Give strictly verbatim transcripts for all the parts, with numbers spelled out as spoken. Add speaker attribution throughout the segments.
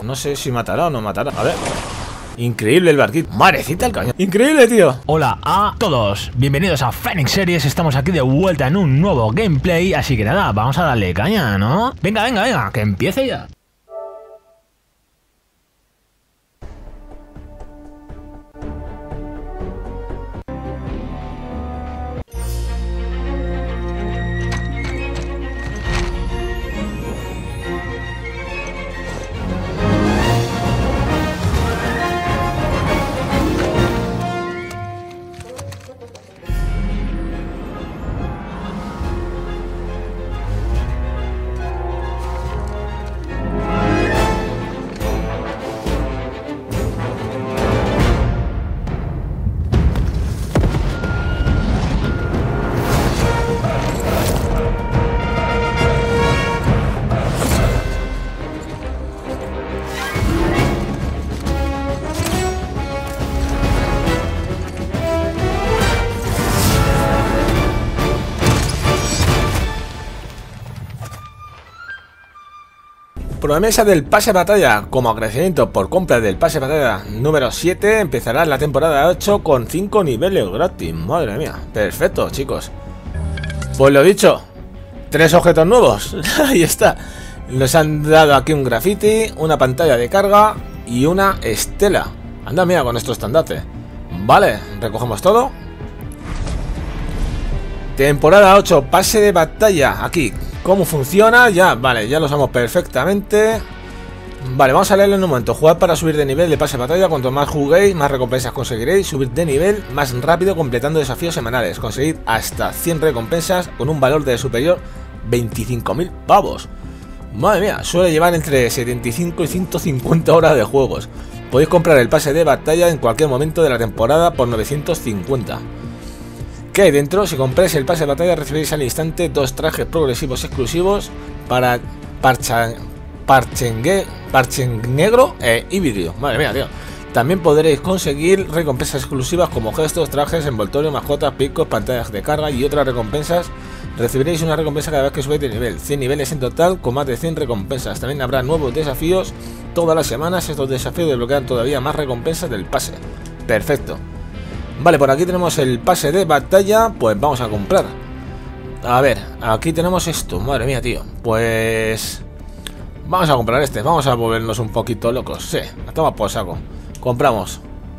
Speaker 1: No sé si matará o no matará. A ver. Increíble el barquito. Madrecita el cañón. Increíble, tío.
Speaker 2: Hola a todos. Bienvenidos a Phoenix Series. Estamos aquí de vuelta en un nuevo gameplay. Así que nada, vamos a darle caña, ¿no? Venga, venga, venga, que empiece ya.
Speaker 1: Promesa del pase de batalla. Como agradecimiento por compra del pase de batalla número siete, empezará la temporada ocho con cinco niveles gratis. Madre mía, perfecto, chicos. Pues lo dicho, tres objetos nuevos. Ahí está. Nos han dado aquí un graffiti, una pantalla de carga y una estela. Anda, mira, con nuestro estandarte. Vale, recogemos todo. Temporada ocho, pase de batalla. Aquí, ¿cómo funciona? Ya, vale, ya lo sabemos perfectamente. Vale, vamos a leerlo en un momento. Jugar para subir de nivel de pase de batalla. Cuanto más juguéis, más recompensas conseguiréis. Subir de nivel más rápido completando desafíos semanales. Conseguir hasta cien recompensas con un valor de superior veinticinco mil pavos. Madre mía, suele llevar entre setenta y cinco y ciento cincuenta horas de juegos. Podéis comprar el pase de batalla en cualquier momento de la temporada por novecientos cincuenta. ¿Qué hay dentro? Si compráis el pase de batalla recibiréis al instante dos trajes progresivos exclusivos para parcha, parchengue, parchenegro e híbrido. Madre mía, tío. También podréis conseguir recompensas exclusivas como gestos, trajes, envoltorio, mascotas, picos, pantallas de carga y otras recompensas. Recibiréis una recompensa cada vez que subáis de nivel. cien niveles en total con más de cien recompensas. También habrá nuevos desafíos todas las semanas. Estos desafíos desbloquean todavía más recompensas del pase. Perfecto. Vale, por aquí tenemos el pase de batalla. Pues vamos a comprar. A ver, aquí tenemos esto. Madre mía, tío. Pues vamos a comprar este. Vamos a volvernos un poquito locos. Sí, toma por saco. Compramos.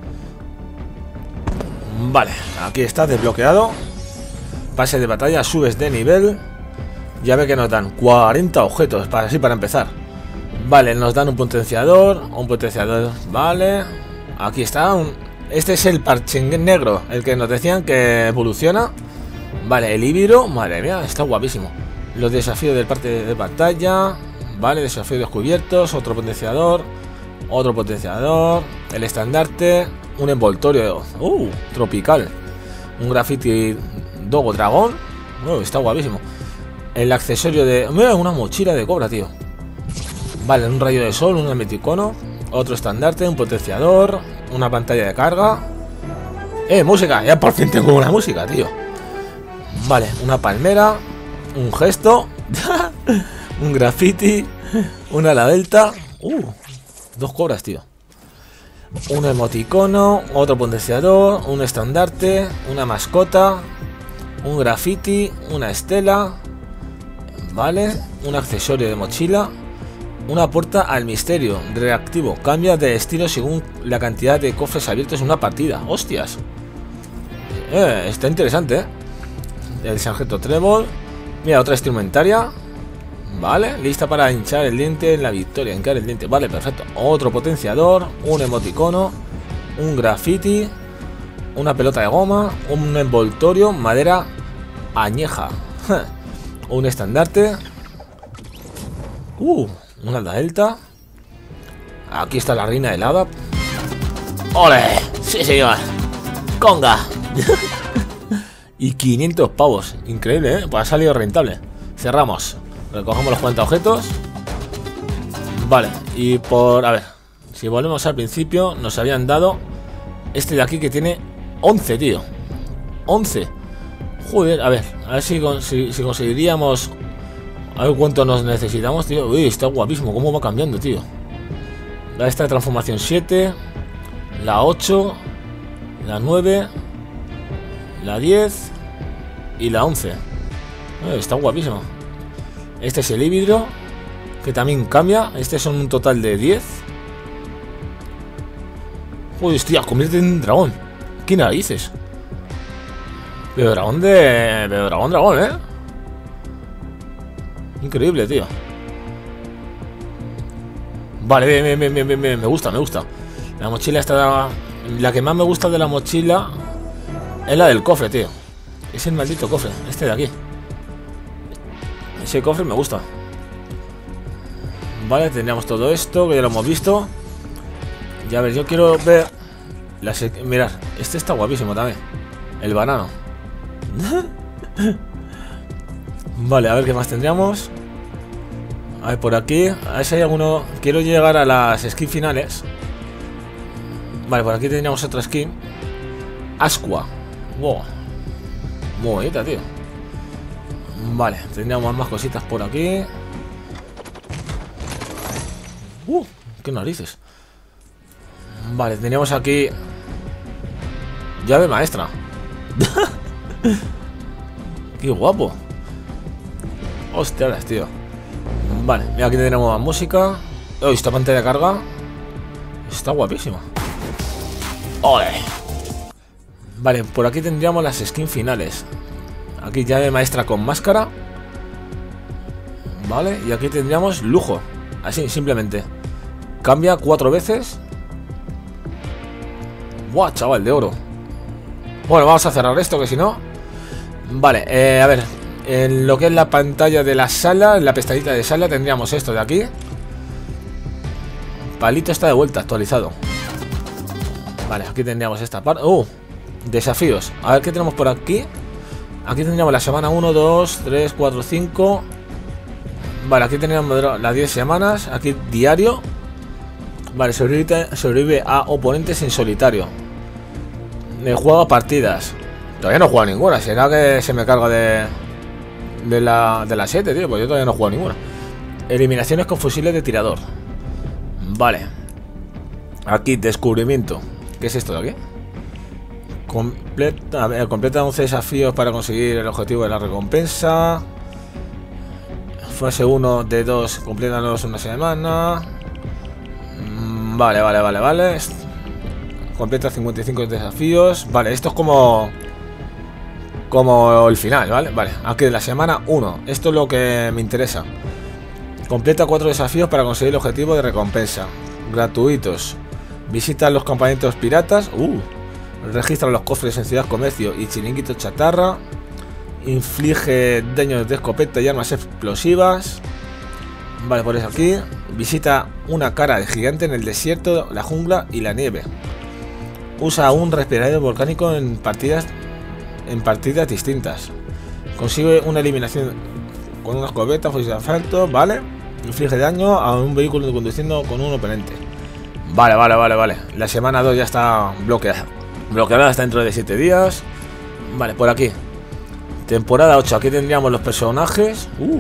Speaker 1: Vale, aquí está desbloqueado. Pase de batalla, subes de nivel. Ya ve que nos dan cuarenta objetos para así para empezar. Vale, nos dan un potenciador. Un potenciador, vale. Aquí está un... Este es el parche negro, el que nos decían que evoluciona. Vale, el híbrido, madre mía, está guapísimo. Los desafíos del parte de batalla. Vale, desafíos descubiertos. Otro potenciador. Otro potenciador. El estandarte. Un envoltorio. Uh, tropical. Un graffiti dogo dragón. Uh, está guapísimo. El accesorio de... Mira, una mochila de cobra, tío. Vale, un rayo de sol, un hermeticono. Otro estandarte, un potenciador. Una pantalla de carga. Eh, música, ya por fin tengo una música, tío. Vale, una palmera. Un gesto. Un graffiti. Una ala delta. Uh, dos cobras, tío. Un emoticono. Otro potenciador. Un estandarte. Una mascota. Un graffiti. Una estela. Vale, un accesorio de mochila. Una puerta al misterio, reactivo, cambia de estilo según la cantidad de cofres abiertos en una partida. ¡Hostias! Eh, está interesante, ¿eh? El sargento trébol. Mira, otra instrumentaria. Vale, lista para hinchar el diente en la victoria, hincar el diente. Vale, perfecto. Otro potenciador, un emoticono, un graffiti, una pelota de goma, un envoltorio, madera añeja. Un estandarte. Uh... Una alda delta. Aquí está la reina helada. ¡Ole! ¡Sí, señor! ¡Conga! Y quinientos pavos. Increíble, ¿eh? Pues ha salido rentable. Cerramos. Recogemos los cuarenta objetos. Vale. Y por... A ver. Si volvemos al principio, nos habían dado este de aquí que tiene once, tío. once. Joder, a ver. A ver si, si, si conseguiríamos... A ver cuánto nos necesitamos, tío. Uy, está guapísimo. ¿Cómo va cambiando, tío? La esta de transformación siete. La ocho. La nueve. La diez. Y la once. Eh, está guapísimo. Este es el híbrido, que también cambia. Este son un total de diez. Uy, hostia, convierte en dragón. ¿Qué narices? Pero dragón de... Pero dragón, dragón, ¿eh? Increíble, tío. Vale, bien, bien, bien, bien, bien. Me gusta, me gusta. La mochila está... La que más me gusta de la mochila es la del cofre, tío. Es el maldito cofre, este de aquí. Ese cofre me gusta. Vale, tendríamos todo esto, que ya lo hemos visto. Ya a ver, yo quiero ver las... Mirad, este está guapísimo también. El banano. Vale, a ver qué más tendríamos. A ver, por aquí. A ver si hay alguno... Quiero llegar a las skins finales. Vale, por aquí tendríamos otra skin. Asqua. Wow. Muy bonita, tío. Vale, tendríamos más cositas por aquí. Uh, qué narices. Vale, tendríamos aquí llave maestra. Qué guapo. Hostias, tío. Vale, mira, aquí tenemos más música. Oh, esta pantalla de carga está guapísima. ¡Ole! Vale, por aquí tendríamos las skins finales. Aquí llave maestra con máscara. Vale, y aquí tendríamos lujo. Así, simplemente. Cambia cuatro veces. Buah, chaval, de oro. Bueno, vamos a cerrar esto, que si no... Vale, eh, a ver. En lo que es la pantalla de la sala, en la pestañita de sala, tendríamos esto de aquí. Palito está de vuelta, actualizado. Vale, aquí tendríamos esta parte. ¡Uh! Desafíos. A ver qué tenemos por aquí. Aquí tendríamos la semana uno, dos, tres, cuatro, cinco. Vale, aquí tendríamos las diez semanas. Aquí diario. Vale, sobrevive, sobrevive a oponentes en solitario. Me juego partidas. Todavía no he jugado ninguna. ¿Será que se me carga de De la, de la siete, tío? Pues yo todavía no he jugado ninguna. Eliminaciones con fusiles de tirador. Vale. Aquí, descubrimiento. ¿Qué es esto de aquí? Completa, a ver, completa once desafíos para conseguir el objetivo de la recompensa. Fase uno de dos, complétanos una semana. Vale, vale, vale, vale. Completa cincuenta y cinco desafíos. Vale, esto es como Como el final, ¿vale? Vale, aquí de la semana uno. Esto es lo que me interesa. Completa cuatro desafíos para conseguir el objetivo de recompensa. Gratuitos. Visita los campamentos piratas. Uh Registra los cofres en Ciudad Comercio y Chiringuito Chatarra. Inflige daños de escopeta y armas explosivas. Vale, por eso aquí. Visita una cara de gigante en el desierto, la jungla y la nieve. Usa un respirador volcánico en partidas En partidas distintas. Consigue una eliminación con una escopeta, fusil de asalto. Vale. Inflige daño a un vehículo conduciendo con un oponente. Vale, vale, vale, vale. La semana dos ya está bloqueada. Bloqueada hasta dentro de siete días. Vale, por aquí. Temporada ocho. Aquí tendríamos los personajes. Uh.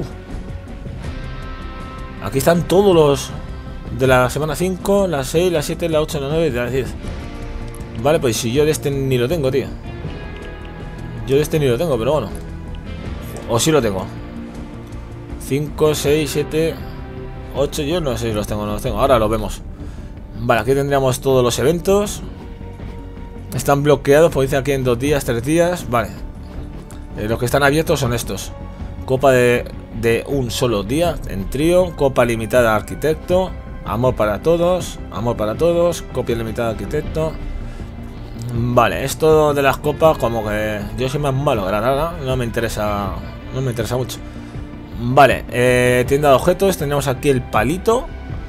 Speaker 1: Aquí están todos los de la semana cinco, la seis, la siete, la ocho, la nueve y la diez. Vale, pues si yo de este ni lo tengo, tío. Yo de este ni lo tengo, pero bueno. O sí lo tengo. cinco, seis, siete, ocho. Yo no sé si los tengo o no los tengo. Ahora lo vemos. Vale, aquí tendríamos todos los eventos. Están bloqueados, pues dice aquí en dos días, tres días. Vale. Eh, los que están abiertos son estos. Copa de, de un solo día en trío. Copa limitada arquitecto. Amor para todos. Amor para todos. Copia limitada arquitecto. Vale, esto de las copas, como que yo soy más malo, la verdad, no me interesa, no me interesa mucho. Vale, eh, tienda de objetos, tenemos aquí el palito.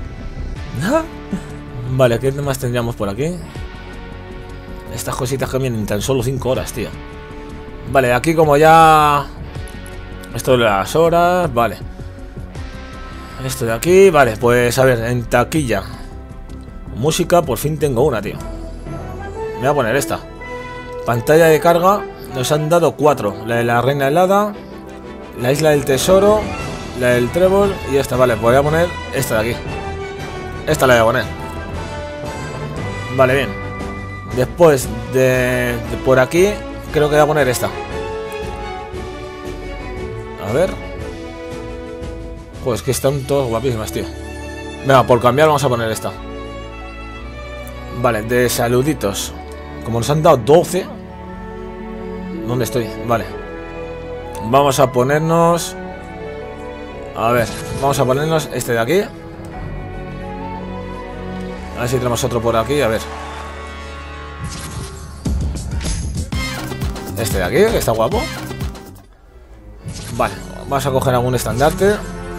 Speaker 1: Vale, ¿qué más tendríamos por aquí? Estas cositas cambian en tan solo cinco horas, tío. Vale, aquí como ya... Esto de las horas, vale. Esto de aquí, vale, pues a ver, en taquilla. Música, por fin tengo una, tío. Me voy a poner esta. Pantalla de carga. Nos han dado cuatro. La de la reina helada, la isla del tesoro, la del trébol y esta. Vale, pues voy a poner esta de aquí. Esta la voy a poner. Vale, bien. Después de, de por aquí, creo que voy a poner esta. A ver. Pues que están todos guapísimas, tío. Venga, por cambiar vamos a poner esta. Vale, de saluditos. Como nos han dado doce. ¿Dónde estoy? Vale. Vamos a ponernos... A ver, vamos a ponernos este de aquí. A ver si tenemos otro por aquí, a ver. Este de aquí, que está guapo. Vale, vamos a coger algún estandarte.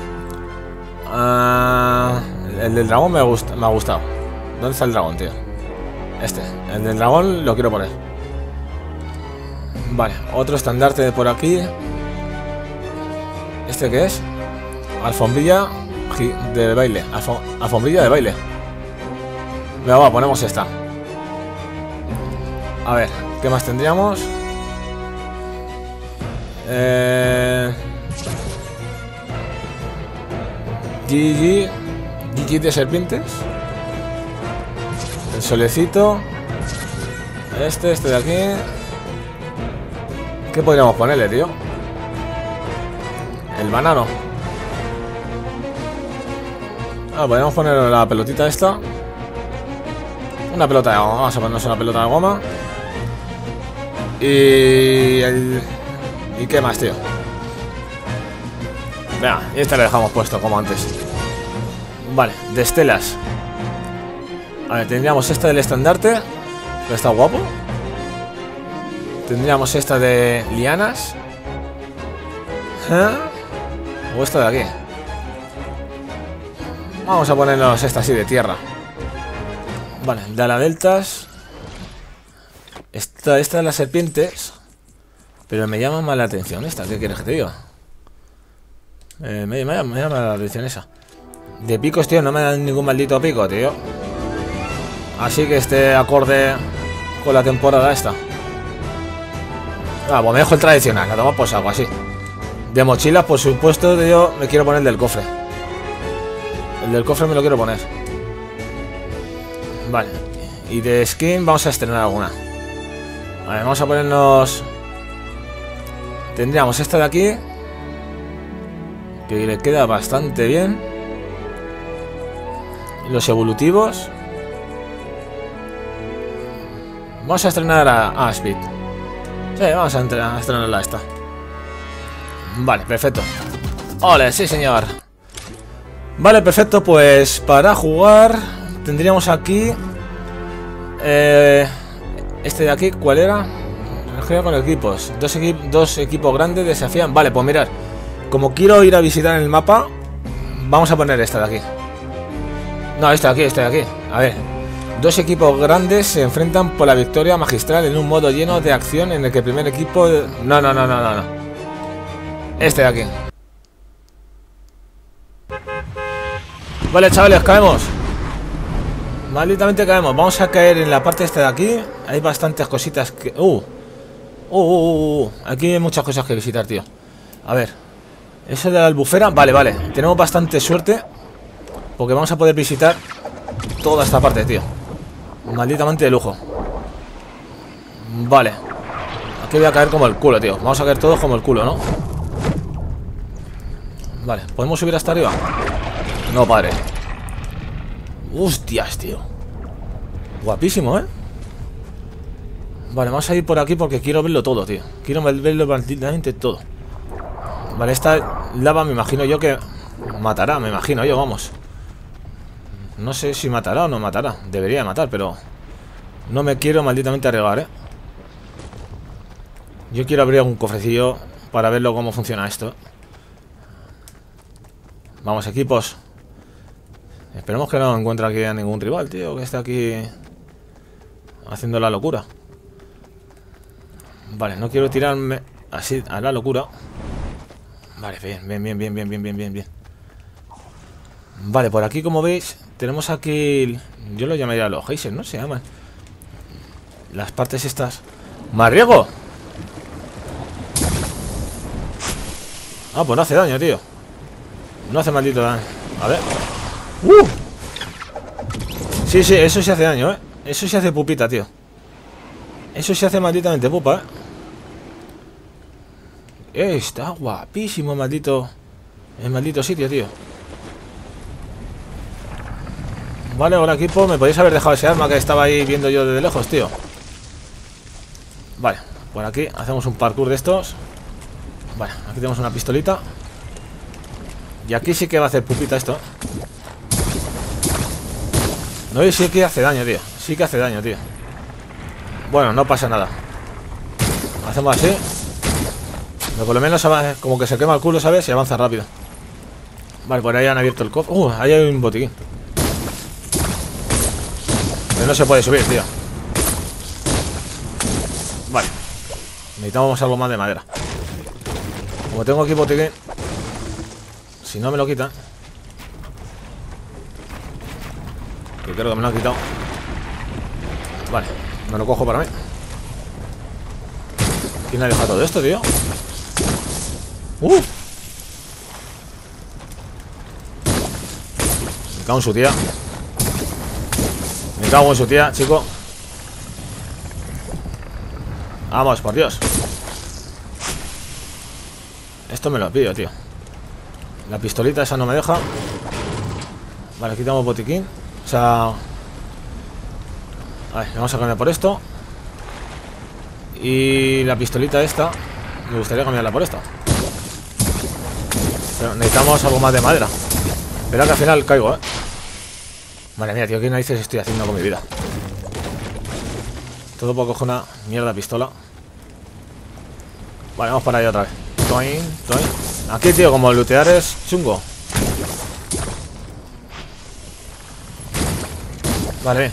Speaker 1: uh, El del dragón me, gusta, me ha gustado. ¿Dónde está el dragón, tío? Este, el del dragón lo quiero poner. Vale, otro estandarte de por aquí. ¿Este qué es? Alfombrilla de baile. Alfom alfombrilla de baile. Venga, va, ponemos esta. A ver, ¿qué más tendríamos? Eh... G G G G de serpientes. El solecito. Este, este de aquí. ¿Qué podríamos ponerle, tío? El banano. Ah, podríamos poner la pelotita esta. Una pelota de goma. Vamos a ponernos una pelota de goma. Y... El... ¿Y qué más, tío? Venga, y este lo dejamos puesto como antes. Vale, de estelas. A ver, tendríamos esta del estandarte, que está guapo. Tendríamos esta de lianas. ¿Eh? O esta de aquí. Vamos a ponernos esta así de tierra. Vale, de ala deltas. Esta, esta de las serpientes. Pero me llama más la atención esta. ¿Qué quieres que te diga? Eh, me, me, me llama la atención esa. De picos, tío, no me dan ningún maldito pico, tío. Así que este acorde con la temporada esta. Ah, pues me dejo el tradicional, la tomo pues algo así. De mochilas, por supuesto, yo me quiero poner el del cofre. El del cofre me lo quiero poner. Vale. Y de skin vamos a estrenar alguna. Vale, vamos a ponernos... Tendríamos esta de aquí, que le queda bastante bien. Los evolutivos. Vamos a estrenar a Aspid. Sí, vamos a, a estrenarla esta. Vale, perfecto. ¡Ole, sí señor! Vale, perfecto, pues para jugar tendríamos aquí eh, este de aquí, ¿cuál era? Con equipos, dos, equi dos equipos grandes desafían. Vale, pues mirad, como quiero ir a visitar el mapa, vamos a poner esta de aquí. No, esta de aquí, esta de aquí. A ver, dos equipos grandes se enfrentan por la victoria magistral en un modo lleno de acción en el que el primer equipo... No, no, no, no, no, no. Este de aquí. Vale, chavales, caemos. Malditamente caemos. Vamos a caer en la parte esta de aquí. Hay bastantes cositas que... Uh Uh, uh, uh, uh, aquí hay muchas cosas que visitar, tío. A ver, eso de la albufera. Vale, vale, tenemos bastante suerte, porque vamos a poder visitar toda esta parte, tío. Malditamente de lujo. Vale. Aquí voy a caer como el culo, tío. Vamos a caer todos como el culo, ¿no? Vale, ¿podemos subir hasta arriba? No, padre. Hostias, tío. Guapísimo, ¿eh? Vale, vamos a ir por aquí porque quiero verlo todo, tío. Quiero verlo prácticamente todo. Vale, esta lava me imagino yo que matará, me imagino yo, vamos. No sé si matará o no matará. Debería matar, pero no me quiero malditamente arriesgar, ¿eh? Yo quiero abrir algún cofrecillo para verlo cómo funciona esto. Vamos, equipos. Esperemos que no encuentre aquí a ningún rival, tío, que esté aquí haciendo la locura. Vale, no quiero tirarme así a la locura. Vale, bien, bien, bien, bien, bien, bien, bien, bien, bien. Vale, por aquí, como veis, tenemos aquí... Yo lo llamaría los geysers, ¿no? Se llaman las partes estas. ¡Me arriesgo! Ah, pues no hace daño, tío. No hace maldito daño. A ver. ¡Uh! Sí, sí, eso sí hace daño, ¿eh? Eso se hace pupita, tío. Eso se hace malditamente pupa, ¿eh? Eh, está guapísimo el maldito... El maldito sitio, tío. Vale, ahora equipo. Me podéis haber dejado ese arma que estaba ahí viendo yo desde lejos, tío. Vale, por aquí hacemos un parkour de estos. Vale, aquí tenemos una pistolita. Y aquí sí que va a hacer pupita esto. No, y sí que hace daño, tío. Sí que hace daño, tío. Bueno, no pasa nada. Hacemos así. Pero por lo menos como que se quema el culo, ¿sabes? Y avanza rápido. Vale, por ahí han abierto el cofre. Uh, ahí hay un botiquín. Pero no se puede subir, tío. Vale. Necesitamos algo más de madera. Como tengo aquí botiquín, si no me lo quitan, que creo que me lo han quitado. Vale, me lo cojo para mí. ¿Quién ha dejado todo esto, tío? ¡Uh! Me cago en su tía. Me cago en su tía, chico. Vamos, por Dios. Esto me lo pido, tío. La pistolita esa no me deja. Vale, quitamos botiquín. O sea... A ver, vamos a cambiar por esto. Y la pistolita esta me gustaría cambiarla por esta. Pero necesitamos algo más de madera. Espera que al final caigo, eh. Madre mía, tío, ¿qué narices estoy haciendo con mi vida? Todo por coger una mierda pistola. Vale, vamos para allá otra vez. Toin, toin. Aquí, tío, como lootear es chungo. Vale.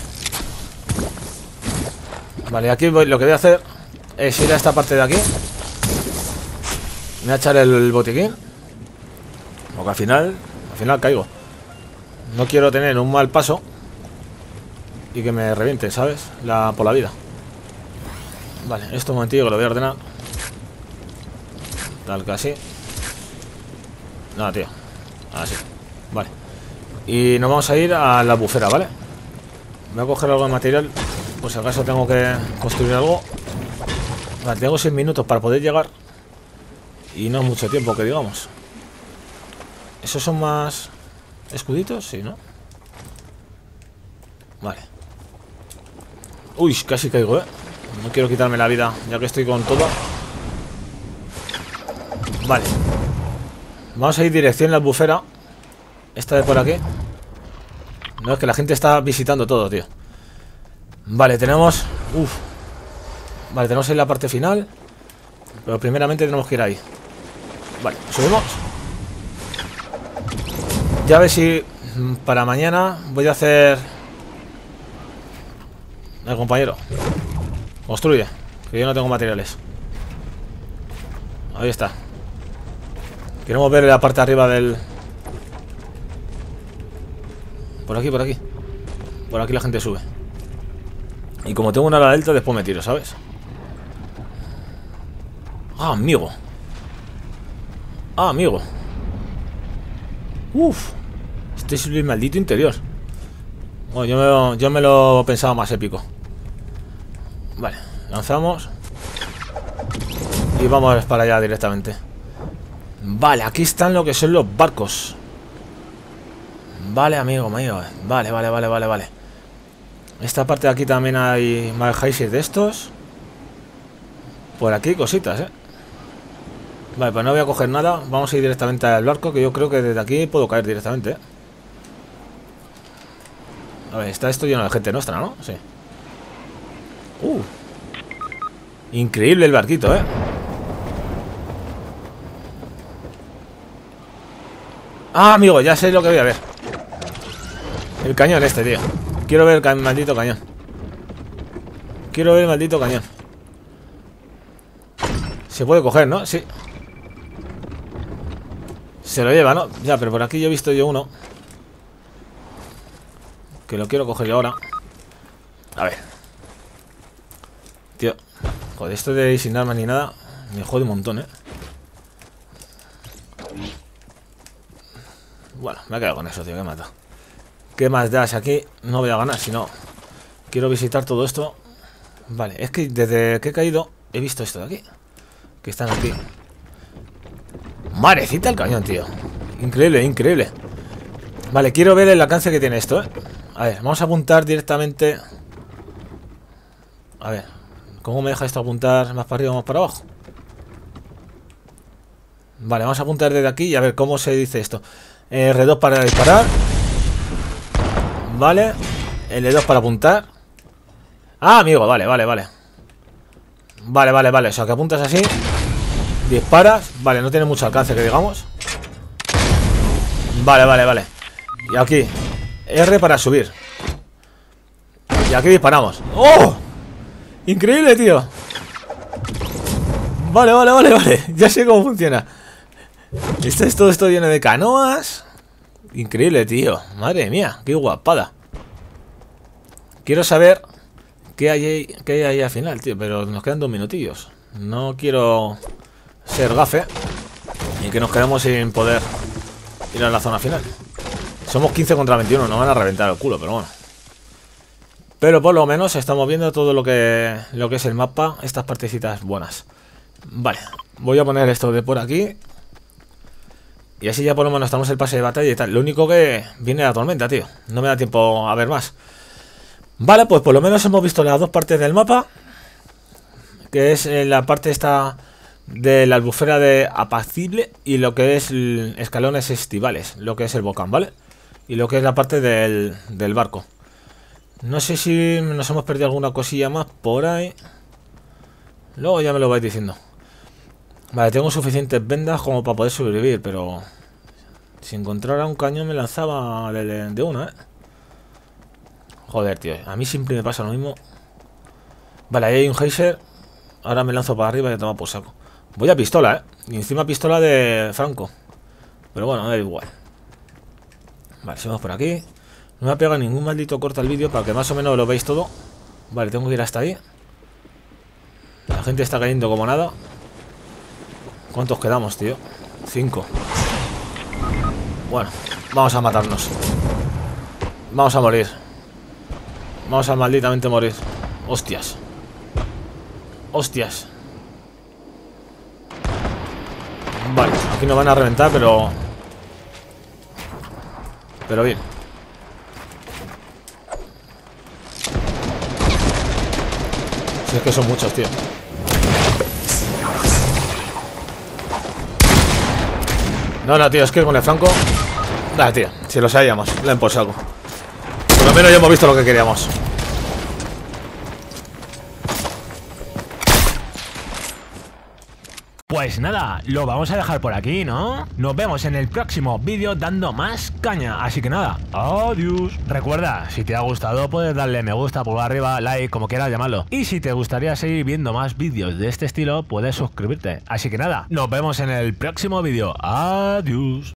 Speaker 1: Vale, aquí voy, lo que voy a hacer es ir a esta parte de aquí. Me voy a echar el, el botiquín. Porque al final, al final caigo. No quiero tener un mal paso y que me reviente, ¿sabes? La, por la vida. Vale, esto un momentillo que lo voy a ordenar. Tal que así. No, tío. Así. Vale. Y nos vamos a ir a la bufera, ¿vale? Voy a coger algo de material. Por si acaso tengo que construir algo. Vale, tengo seis minutos para poder llegar. Y no es mucho tiempo, que digamos. ¿Esos son más escuditos? Sí, ¿no? Vale. Uy, casi caigo, ¿eh? No quiero quitarme la vida, ya que estoy con todo. Vale. Vamos a ir dirección a la bufera. Esta de por aquí. No, es que la gente está visitando todo, tío. Vale, tenemos... Uf. Vale, tenemos ahí la parte final. Pero primeramente tenemos que ir ahí. Vale, subimos. Ya a ver si para mañana voy a hacer... El compañero construye, que yo no tengo materiales. Ahí está. Queremos ver la parte de arriba del... Por aquí, por aquí. Por aquí la gente sube. Y como tengo una ala delta, después me tiro, ¿sabes? Ah, amigo. Ah, amigo. Uf. Este es el maldito interior. Bueno, yo me, lo, yo me lo pensaba más épico. Vale, lanzamos. Y vamos para allá directamente. Vale, aquí están lo que son los barcos. Vale, amigo, amigo. Vale, vale, vale, vale, vale. Esta parte de aquí también hay más geysers de estos. Por aquí cositas, eh. Vale, pues no voy a coger nada. Vamos a ir directamente al barco, que yo creo que desde aquí puedo caer directamente, eh. A ver, está esto lleno de gente nuestra, ¿no? Sí. Uh. Increíble el barquito, eh. Ah, amigo, ya sé lo que voy a ver. El cañón este, tío. Quiero ver el ca maldito cañón. Quiero ver el maldito cañón. Se puede coger, ¿no? Sí. Se lo lleva, ¿no? Ya, pero por aquí yo he visto yo uno que lo quiero coger yo ahora. A ver. Tío. Joder, esto de ir sin armas ni nada me jode un montón, ¿eh? Bueno, me he quedado con eso, tío, que mata. ¿Qué más das aquí? No voy a ganar, sino... Quiero visitar todo esto. Vale, es que desde que he caído he visto esto de aquí. Que están aquí. Madrecita el cañón, tío. Increíble, increíble. Vale, quiero ver el alcance que tiene esto, ¿eh? A ver, vamos a apuntar directamente. A ver, ¿cómo me deja esto apuntar más para arriba o más para abajo? Vale, vamos a apuntar desde aquí y a ver cómo se dice esto. R dos para disparar. Vale. L dos para apuntar. Ah, amigo, vale, vale, vale. Vale, vale, vale, o sea que apuntas así. Disparas, vale, no tiene mucho alcance que digamos. Vale, vale, vale. Y aquí R para subir. Y aquí disparamos. ¡Oh! Increíble, tío. Vale, vale, vale, vale. Ya sé cómo funciona. Esto es todo esto lleno de canoas. Increíble, tío. Madre mía, qué guapada. Quiero saber qué hay ahí, qué hay ahí al final, tío. Pero nos quedan dos minutillos. No quiero ser gafe y que nos quedemos sin poder ir a la zona final. Somos quince contra veintiuno, nos van a reventar el culo, pero bueno. Pero por lo menos estamos viendo todo lo que, lo que es el mapa. Estas partecitas buenas. Vale, voy a poner esto de por aquí. Y así ya por lo menos estamos el pase de batalla y tal. Lo único que viene la tormenta, tío. No me da tiempo a ver más. Vale, pues por lo menos hemos visto las dos partes del mapa. Que es la parte esta de la albufera de Apacible y lo que es el escalones estivales, lo que es el volcán, ¿vale? Y lo que es la parte del, del barco. No sé si nos hemos perdido alguna cosilla más por ahí. Luego ya me lo vais diciendo. Vale, tengo suficientes vendas como para poder sobrevivir, pero si encontrara un cañón me lanzaba de, de una, ¿eh? Joder, tío, a mí siempre me pasa lo mismo. Vale, ahí hay un geyser. Ahora me lanzo para arriba y a tomar por saco. Voy a pistola, ¿eh? Y encima pistola de Franco. Pero bueno, me da igual. Vale, seguimos por aquí. No me ha pegado ningún maldito corte al vídeo para que más o menos lo veis todo. Vale, tengo que ir hasta ahí. La gente está cayendo como nada. ¿Cuántos quedamos, tío? Cinco. Bueno, vamos a matarnos. Vamos a morir. Vamos a malditamente morir. Hostias. Hostias. Vale, aquí nos van a reventar, pero... Pero bien. Si es que son muchos, tío. No, no, tío, es que con el Franco... Dale, tío, si los hallamos, le den por saco. Por lo menos ya hemos visto lo que queríamos.
Speaker 2: Pues nada, lo vamos a dejar por aquí, ¿no? Nos vemos en el próximo vídeo dando más caña. Así que nada, adiós. Recuerda, si te ha gustado puedes darle me gusta, pulgar arriba, like, como quieras llamarlo. Y si te gustaría seguir viendo más vídeos de este estilo, puedes suscribirte. Así que nada, nos vemos en el próximo vídeo. Adiós.